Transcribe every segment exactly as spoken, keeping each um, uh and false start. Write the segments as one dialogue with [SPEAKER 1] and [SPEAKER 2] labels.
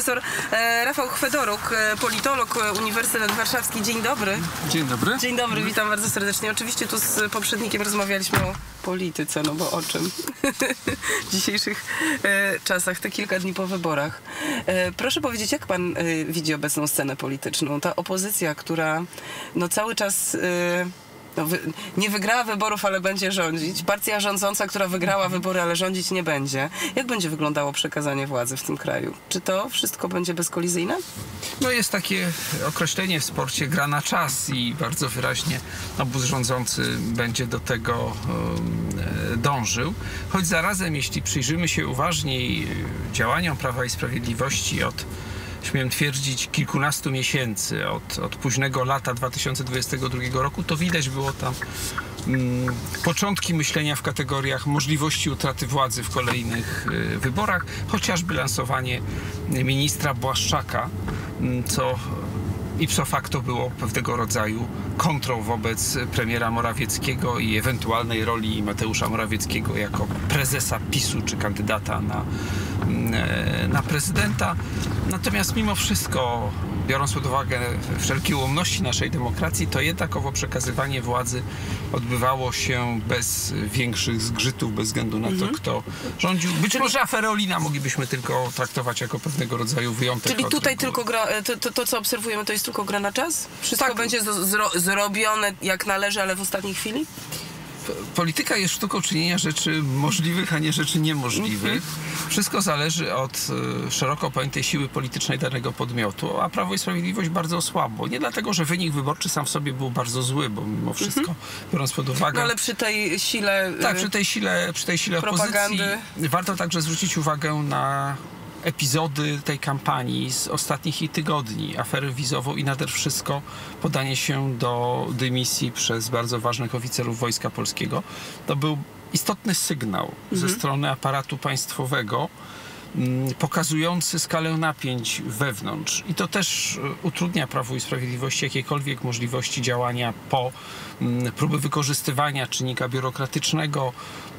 [SPEAKER 1] profesor e, Rafał Chwedoruk, e, politolog, e, Uniwersytet Warszawski. Dzień dobry.
[SPEAKER 2] Dzień dobry.
[SPEAKER 1] Dzień dobry, witam bardzo serdecznie. Oczywiście tu z poprzednikiem rozmawialiśmy o polityce, no bo o czym? W dzisiejszych e, czasach, te kilka dni po wyborach. E, proszę powiedzieć, jak pan e, widzi obecną scenę polityczną? Ta opozycja, która no cały czas... E, No, wy, nie wygrała wyborów, ale będzie rządzić. Partia rządząca, która wygrała wybory, ale rządzić nie będzie. Jak będzie wyglądało przekazanie władzy w tym kraju? Czy to wszystko będzie bezkolizyjne?
[SPEAKER 2] No jest takie określenie w sporcie gra na czas i bardzo wyraźnie obóz rządzący będzie do tego e, dążył. Choć zarazem, jeśli przyjrzymy się uważniej działaniom Prawa i Sprawiedliwości od, śmiem twierdzić, kilkunastu miesięcy, od, od późnego lata dwa tysiące dwudziestego drugiego roku, to widać było tam mm, początki myślenia w kategoriach możliwości utraty władzy w kolejnych y, wyborach, chociażby lansowanie ministra Błaszczaka, y, co ipso facto było pewnego rodzaju kontrą wobec premiera Morawieckiego i ewentualnej roli Mateusza Morawieckiego jako prezesa PiSu czy kandydata na, na prezydenta. Natomiast mimo wszystko, biorąc pod uwagę wszelkie ułomności naszej demokracji, to jednak owo przekazywanie władzy odbywało się bez większych zgrzytów, bez względu na to, mhm. kto rządził. Być Czyli... może aferę Olina moglibyśmy tylko traktować jako pewnego rodzaju wyjątek.
[SPEAKER 1] Czyli tutaj tylko gra, to, to, to, co obserwujemy, to jest tylko gra na czas? Wszystko tak. będzie zro, zrobione jak należy, ale w ostatniej chwili?
[SPEAKER 2] Polityka jest sztuką czynienia rzeczy możliwych, a nie rzeczy niemożliwych. Wszystko zależy od y, szeroko pojętej siły politycznej danego podmiotu, a Prawo i Sprawiedliwość bardzo słabo. Nie dlatego, że wynik wyborczy sam w sobie był bardzo zły, bo mimo wszystko, mm -hmm. biorąc pod uwagę...
[SPEAKER 1] No ale przy tej sile...
[SPEAKER 2] Tak, przy tej sile, przy tej sile opozycji warto także zwrócić uwagę na epizody tej kampanii z ostatnich tygodni, aferę wizową i nader wszystko podanie się do dymisji przez bardzo ważnych oficerów Wojska Polskiego. To był istotny sygnał mhm. ze strony aparatu państwowego, pokazujący skalę napięć wewnątrz. I to też utrudnia Prawu i Sprawiedliwości jakiekolwiek możliwości działania po próby wykorzystywania czynnika biurokratycznego,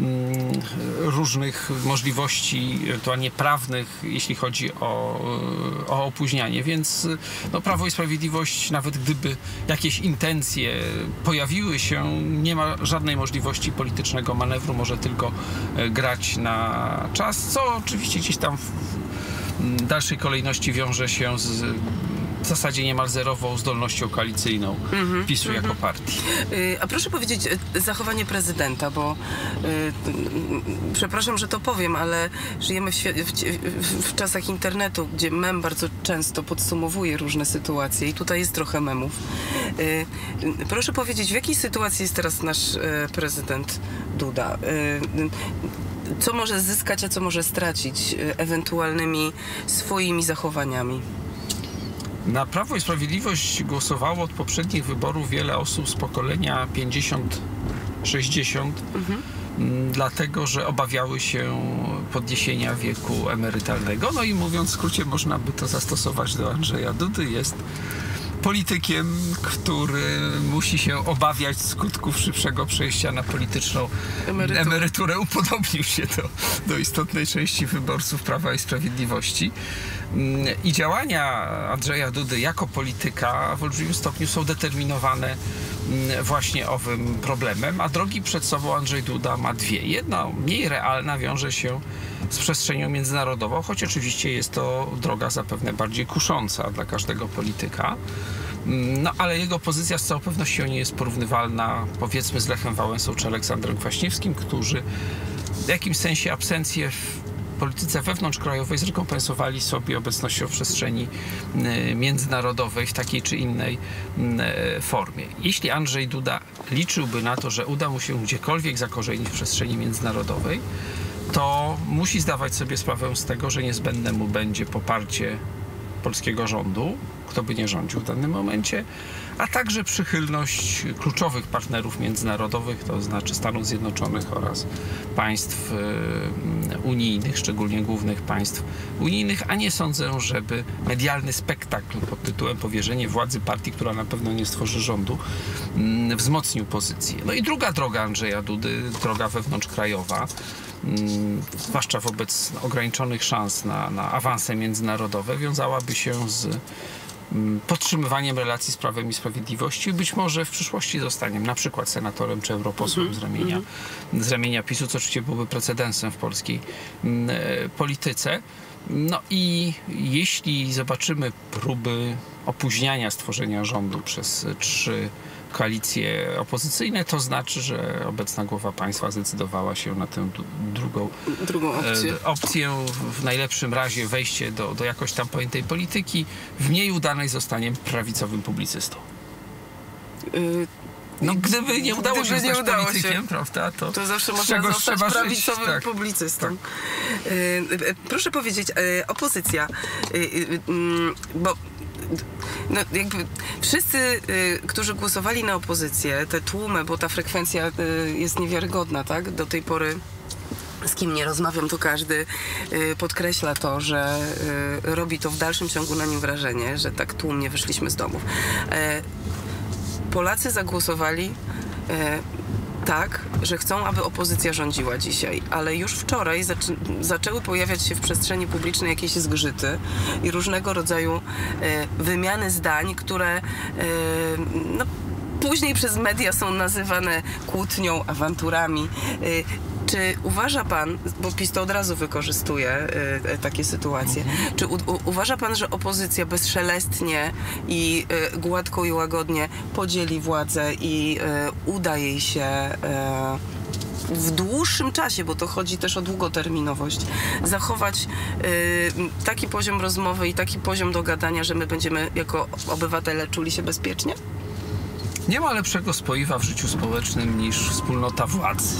[SPEAKER 2] różnych możliwości ewentualnie prawnych, jeśli chodzi o, o opóźnianie. Więc no, Prawo i Sprawiedliwość, nawet gdyby jakieś intencje pojawiły się, nie ma żadnej możliwości politycznego manewru, może tylko grać na czas, co oczywiście gdzieś tam w dalszej kolejności wiąże się z w zasadzie niemal zerową zdolnością koalicyjną mm-hmm, PiSu mm-hmm. jako partii.
[SPEAKER 1] Yy, a proszę powiedzieć, zachowanie prezydenta, bo yy, przepraszam, że to powiem, ale żyjemy w, w, w, w czasach internetu, gdzie mem bardzo często podsumowuje różne sytuacje i tutaj jest trochę memów. Yy, proszę powiedzieć, w jakiej sytuacji jest teraz nasz yy, prezydent Duda? Yy, co może zyskać, a co może stracić yy, ewentualnymi swoimi zachowaniami?
[SPEAKER 2] Na Prawo i Sprawiedliwość głosowało od poprzednich wyborów wiele osób z pokolenia pięćdziesiąt sześćdziesiąt, mhm. dlatego, że obawiały się podniesienia wieku emerytalnego. No i mówiąc w skrócie, można by to zastosować do Andrzeja Dudy. Jest politykiem, który musi się obawiać skutków szybszego przejścia na polityczną emeryturę. emeryturę. Upodobnił się do, do istotnej części wyborców Prawa i Sprawiedliwości. I działania Andrzeja Dudy jako polityka w olbrzymim stopniu są determinowane właśnie owym problemem, a drogi przed sobą Andrzej Duda ma dwie. Jedna, mniej realna, wiąże się z przestrzenią międzynarodową, choć oczywiście jest to droga zapewne bardziej kusząca dla każdego polityka. No ale jego pozycja z całą pewnością nie jest porównywalna, powiedzmy, z Lechem Wałęsą czy Aleksandrem Kwaśniewskim, którzy w jakimś sensie absencję w polityce wewnątrzkrajowej zrekompensowali sobie obecnością w przestrzeni międzynarodowej w takiej czy innej formie. Jeśli Andrzej Duda liczyłby na to, że uda mu się gdziekolwiek zakorzenić w przestrzeni międzynarodowej, to musi zdawać sobie sprawę z tego, że niezbędne mu będzie poparcie polskiego rządu, kto by nie rządził w danym momencie, a także przychylność kluczowych partnerów międzynarodowych, to znaczy Stanów Zjednoczonych oraz państw unijnych, szczególnie głównych państw unijnych, a nie sądzę, żeby medialny spektakl pod tytułem powierzenie władzy partii, która na pewno nie stworzy rządu, wzmocnił pozycję. No i druga droga Andrzeja Dudy, droga wewnątrzkrajowa, zwłaszcza wobec ograniczonych szans na, na awanse międzynarodowe, wiązałaby się z podtrzymywaniem relacji z Prawem i Sprawiedliwości. Być może w przyszłości zostaniem na przykład senatorem czy europosłem mm-hmm. z, ramienia, z ramienia PiSu, co oczywiście byłoby precedensem w polskiej m, polityce. No i jeśli zobaczymy próby opóźniania stworzenia rządu przez trzy koalicje opozycyjne, to znaczy, że obecna głowa państwa zdecydowała się na tę drugą,
[SPEAKER 1] drugą opcję.
[SPEAKER 2] E, opcję. W najlepszym razie wejście do, do jakoś tam pojętej polityki. W mniej udanej zostanie prawicowym publicystą.
[SPEAKER 1] Y
[SPEAKER 2] No gdyby nie udało
[SPEAKER 1] gdyby
[SPEAKER 2] się zostać
[SPEAKER 1] nie udało
[SPEAKER 2] politykiem,
[SPEAKER 1] się,
[SPEAKER 2] prawda, to,
[SPEAKER 1] to zawsze można zostać prawicowym tak, publicystą. Tak. Y proszę powiedzieć, y opozycja, y y bo no, jakby wszyscy, y, którzy głosowali na opozycję, te tłumy, bo ta frekwencja y, jest niewiarygodna, tak? Do tej pory z kim nie rozmawiam, to każdy y, podkreśla to, że y, robi to w dalszym ciągu na nim wrażenie, że tak tłumnie wyszliśmy z domów. Y, Polacy zagłosowali y, tak, że chcą, aby opozycja rządziła dzisiaj, ale już wczoraj zaczę zaczęły pojawiać się w przestrzeni publicznej jakieś zgrzyty i różnego rodzaju e, wymiany zdań, które e, no, później przez media są nazywane kłótnią, awanturami. E, Czy uważa pan, bo PiS to od razu wykorzystuje y, takie sytuacje, mhm. czy u, u, uważa pan, że opozycja bezszelestnie i y, gładko i łagodnie podzieli władzę i y, uda jej się y, w dłuższym czasie, bo to chodzi też o długoterminowość, zachować y, taki poziom rozmowy i taki poziom dogadania, że my będziemy jako obywatele czuli się bezpiecznie?
[SPEAKER 2] Nie ma lepszego spoiwa w życiu społecznym niż wspólnota władzy.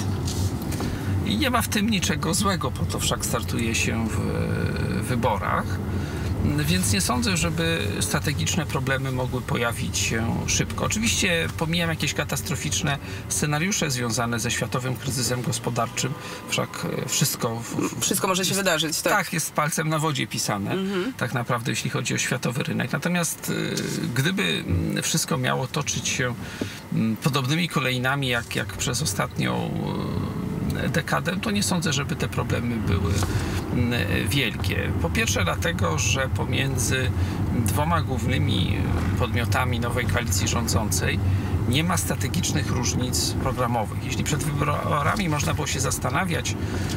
[SPEAKER 2] I nie ma w tym niczego złego, po to wszak startuje się w wyborach. Więc nie sądzę, żeby strategiczne problemy mogły pojawić się szybko. Oczywiście pomijam jakieś katastroficzne scenariusze związane ze światowym kryzysem gospodarczym. Wszak wszystko... W,
[SPEAKER 1] wszystko może się
[SPEAKER 2] jest,
[SPEAKER 1] wydarzyć, tak?
[SPEAKER 2] Tak, jest palcem na wodzie pisane, mhm. tak naprawdę, jeśli chodzi o światowy rynek. Natomiast gdyby wszystko miało toczyć się podobnymi kolejnami, jak, jak przez ostatnią dekadę, to nie sądzę, żeby te problemy były wielkie. Po pierwsze dlatego, że pomiędzy dwoma głównymi podmiotami nowej koalicji rządzącej nie ma strategicznych różnic programowych. Jeśli przed wyborami można było się zastanawiać,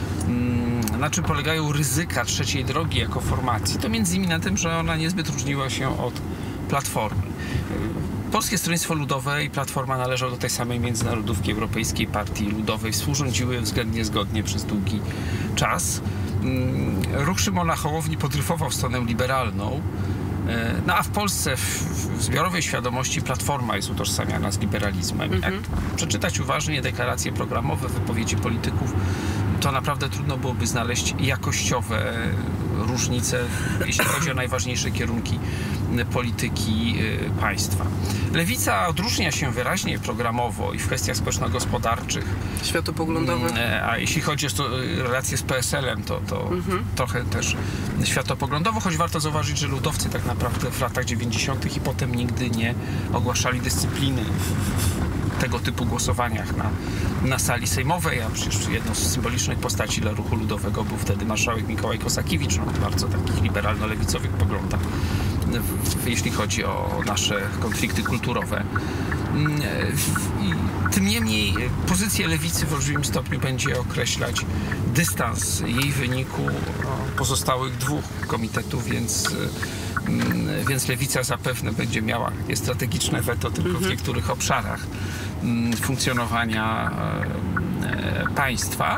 [SPEAKER 2] na czym polegają ryzyka trzeciej drogi jako formacji, to między innymi na tym, że ona niezbyt różniła się od Platformy. Polskie Stronnictwo Ludowe i Platforma należą do tej samej międzynarodówki Europejskiej Partii Ludowej. Współrządziły względnie zgodnie przez długi czas. Ruch Szymona Hołowni podryfował w stronę liberalną. No a w Polsce w, w zbiorowej świadomości Platforma jest utożsamiana z liberalizmem. Mm-hmm. Jak przeczytać uważnie deklaracje programowe, wypowiedzi polityków, to naprawdę trudno byłoby znaleźć jakościowe różnice, jeśli chodzi o najważniejsze kierunki polityki państwa. Lewica odróżnia się wyraźnie programowo i w kwestiach społeczno-gospodarczych.
[SPEAKER 1] Światopoglądowych.
[SPEAKER 2] A jeśli chodzi o relacje z P S L em, to, to mm-hmm. trochę też światopoglądowo, choć warto zauważyć, że ludowcy tak naprawdę w latach dziewięćdziesiątych i potem nigdy nie ogłaszali dyscypliny w tego typu głosowaniach na, na sali sejmowej, a przecież jedną z symbolicznych postaci dla ruchu ludowego był wtedy marszałek Mikołaj Kosakiewicz, no, bardzo takich liberalno-lewicowych poglądach, jeśli chodzi o nasze konflikty kulturowe. I tym niemniej pozycję lewicy w olbrzymim stopniu będzie określać dystans jej wyniku pozostałych dwóch komitetów, więc więc lewica zapewne będzie miała takie strategiczne weto tylko mhm. w niektórych obszarach funkcjonowania państwa.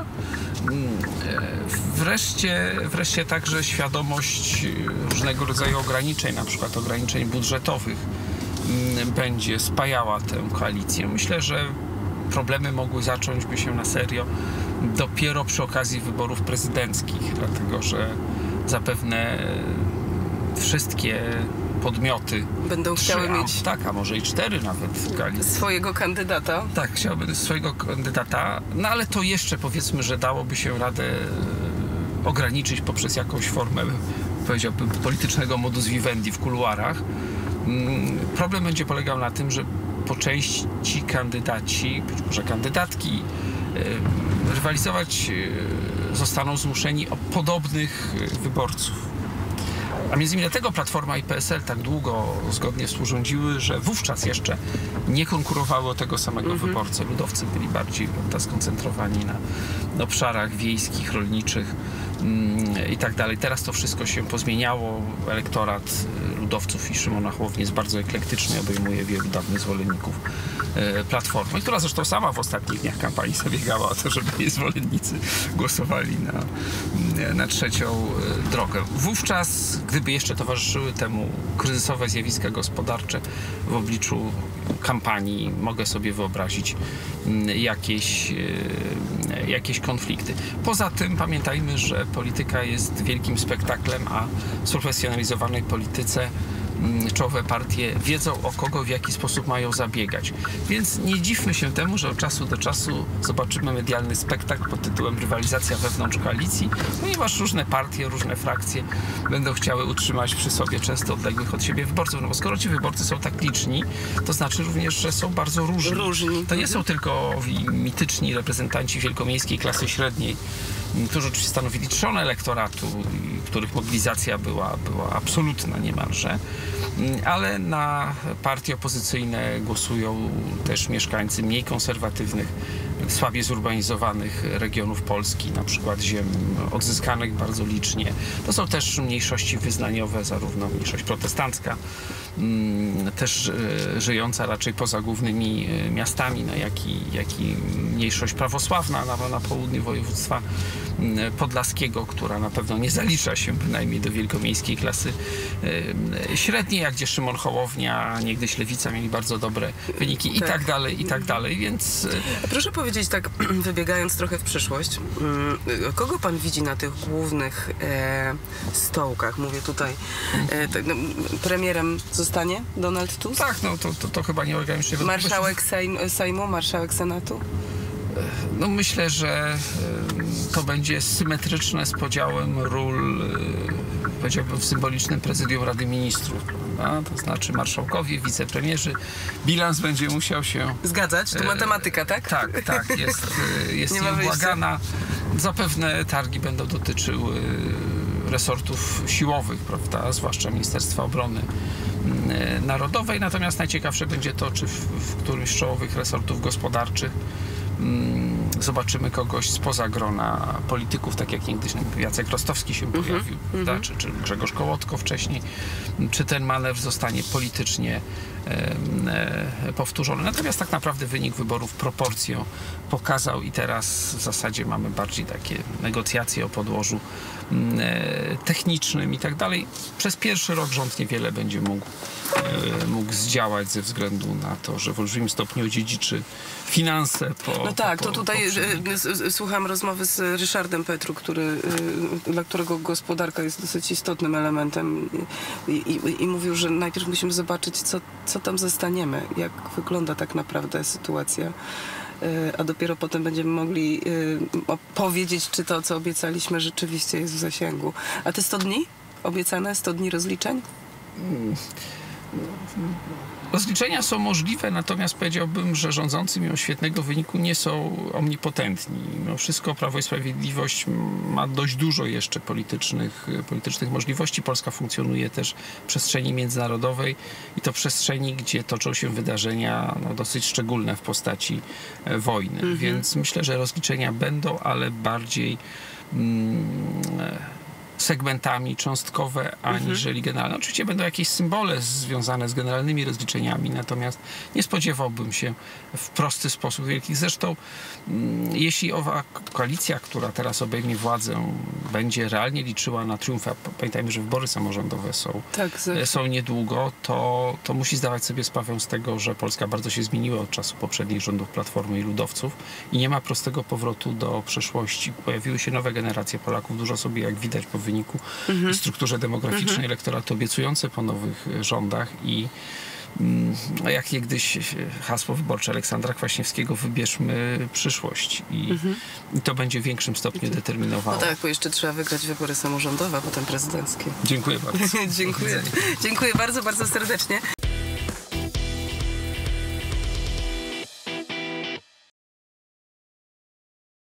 [SPEAKER 2] Wreszcie, wreszcie także świadomość różnego rodzaju ograniczeń, na przykład ograniczeń budżetowych, będzie spajała tę koalicję. Myślę, że problemy mogły zacząć by się na serio dopiero przy okazji wyborów prezydenckich, dlatego że zapewne wszystkie podmioty
[SPEAKER 1] będą
[SPEAKER 2] trzy,
[SPEAKER 1] chciały
[SPEAKER 2] a,
[SPEAKER 1] mieć
[SPEAKER 2] tak, a może i cztery nawet
[SPEAKER 1] swojego kandydata.
[SPEAKER 2] Tak, chciałbym swojego kandydata, no ale to jeszcze powiedzmy, że dałoby się radę ograniczyć poprzez jakąś formę, powiedziałbym, politycznego modus vivendi w kuluarach. Problem będzie polegał na tym, że po części kandydaci, być może kandydatki rywalizować zostaną zmuszeni o podobnych wyborców. A między innymi dlatego Platforma i P S L tak długo zgodnie współrządziły, że wówczas jeszcze nie konkurowały o tego samego mhm. wyborcę. Ludowcy byli bardziej prawda, skoncentrowani na, na obszarach wiejskich, rolniczych mm, i tak dalej. Teraz to wszystko się pozmieniało. Elektorat ludowców i Szymona Hołowni jest bardzo eklektyczny, obejmuje wielu dawnych zwolenników e, Platformy, która zresztą sama w ostatnich dniach kampanii zabiegała o to, żeby jej zwolennicy głosowali na, na trzecią e, drogę. Wówczas, gdyby jeszcze towarzyszyły temu kryzysowe zjawiska gospodarcze w obliczu kampanii, mogę sobie wyobrazić jakieś, jakieś konflikty. Poza tym pamiętajmy, że polityka jest wielkim spektaklem, a w sprofesjonalizowanej polityce czołowe partie wiedzą, o kogo w jaki sposób mają zabiegać. Więc nie dziwmy się temu, że od czasu do czasu zobaczymy medialny spektakl pod tytułem rywalizacja wewnątrz koalicji, ponieważ różne partie, różne frakcje będą chciały utrzymać przy sobie często odległych od siebie wyborców. No bo skoro ci wyborcy są tak liczni, to znaczy również, że są bardzo różni. różni. To nie są tylko mityczni reprezentanci wielkomiejskiej klasy średniej, którzy oczywiście stanowili trzon elektoratu, których mobilizacja była, była absolutna niemalże, ale na partie opozycyjne głosują też mieszkańcy mniej konserwatywnych, słabiej zurbanizowanych regionów Polski, na przykład ziem odzyskanych bardzo licznie. To są też mniejszości wyznaniowe, zarówno mniejszość protestancka, też żyjąca raczej poza głównymi miastami, no, jak, i, jak i mniejszość prawosławna na, na południu województwa podlaskiego, która na pewno nie zalicza się bynajmniej do wielkomiejskiej klasy średniej, jak gdzie Szymon Hołownia, niegdyś Lewica mieli bardzo dobre wyniki i tak, tak dalej, i tak dalej, więc...
[SPEAKER 1] Proszę powiedzieć tak, wybiegając trochę w przyszłość, kogo pan widzi na tych głównych e, stołkach? Mówię tutaj, e, tak, no, premierem zostanie Donald Tusk?
[SPEAKER 2] Tak, no to, to, to chyba nie ograniczy się.
[SPEAKER 1] Marszałek Sejm, Sejmu, marszałek Senatu?
[SPEAKER 2] No myślę, że to będzie symetryczne z podziałem ról, powiedziałbym, w symbolicznym prezydium Rady Ministrów, prawda? To znaczy marszałkowie, wicepremierzy. Bilans będzie musiał się...
[SPEAKER 1] Zgadzać? To matematyka, tak?
[SPEAKER 2] Tak, tak. Jest, jest nieubłagana. Zapewne targi będą dotyczyły resortów siłowych, prawda? Zwłaszcza Ministerstwa Obrony Narodowej. Natomiast najciekawsze będzie to, czy w, w którymś z czołowych resortów gospodarczych zobaczymy kogoś spoza grona polityków, tak jak niegdyś Jacek Rostowski się mm-hmm, pojawił, mm-hmm. czy, czy Grzegorz Kołotko wcześniej, czy ten manewr zostanie politycznie e, e, powtórzony. Natomiast tak naprawdę wynik wyborów proporcją pokazał i teraz w zasadzie mamy bardziej takie negocjacje o podłożu e, technicznym i tak dalej. Przez pierwszy rok rząd niewiele będzie mógł, e, mógł zdziałać ze względu na to, że w olbrzymim stopniu dziedziczy finanse po...
[SPEAKER 1] No tak,
[SPEAKER 2] po,
[SPEAKER 1] to tutaj po słucham rozmowy z Ryszardem Petru, który, dla którego gospodarka jest dosyć istotnym elementem i, i, i mówił, że najpierw musimy zobaczyć, co, co tam zostaniemy, jak wygląda tak naprawdę sytuacja, a dopiero potem będziemy mogli powiedzieć, czy to, co obiecaliśmy, rzeczywiście jest w zasięgu. A te sto dni? Obiecane sto dni rozliczeń? Hmm.
[SPEAKER 2] Rozliczenia są możliwe, natomiast powiedziałbym, że rządzący mimo świetnego wyniku nie są omnipotentni. Mimo wszystko Prawo i Sprawiedliwość ma dość dużo jeszcze politycznych, politycznych możliwości. Polska funkcjonuje też w przestrzeni międzynarodowej i to przestrzeni, gdzie toczą się wydarzenia no, dosyć szczególne w postaci wojny. Mhm. Więc myślę, że rozliczenia będą, ale bardziej... Mm, segmentami cząstkowe, aniżeli generalne. Oczywiście będą jakieś symbole związane z generalnymi rozliczeniami, natomiast nie spodziewałbym się w prosty sposób wielkich. Zresztą jeśli owa koalicja, która teraz obejmie władzę, będzie realnie liczyła na triumf, a pamiętajmy, że wybory samorządowe są, tak, są niedługo, to, to musi zdawać sobie sprawę z tego, że Polska bardzo się zmieniła od czasu poprzednich rządów Platformy i Ludowców i nie ma prostego powrotu do przeszłości. Pojawiły się nowe generacje Polaków, dużo sobie, jak widać po wyniku mhm. strukturze demograficznej mhm. elektoratu obiecujące po nowych rządach i mm, jak niegdyś hasło wyborcze Aleksandra Kwaśniewskiego, wybierzmy przyszłość i, mhm. i to będzie w większym stopniu determinowało.
[SPEAKER 1] No tak, bo jeszcze trzeba wygrać wybory samorządowe, a potem prezydenckie.
[SPEAKER 2] Dziękuję bardzo.
[SPEAKER 1] Dziękuję. Dziękuję bardzo, bardzo serdecznie.